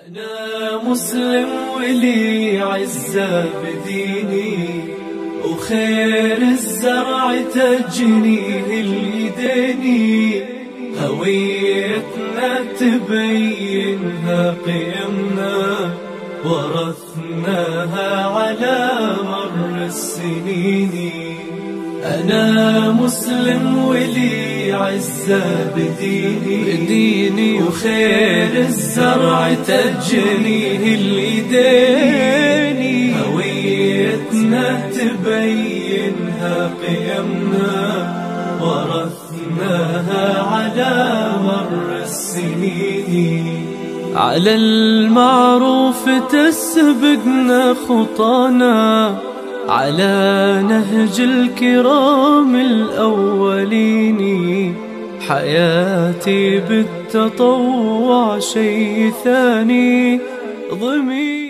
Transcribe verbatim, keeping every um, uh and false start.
أنا مسلم ولي عزة بديني، وخير الزرع تجنيه اليديني. هويتنا تبينها قيمنا، ورثناها على مر السنين. أنا مسلم ولي عزة بديني, بديني وخير الزرع تجنيه اليديني. هويتنا تبينها قيمنا، ورثناها على مر السنين. على المعروف تسبقنا خطانا، على نهج الكرام الأولين. حياتي بالتطوع شي ثاني، ضمير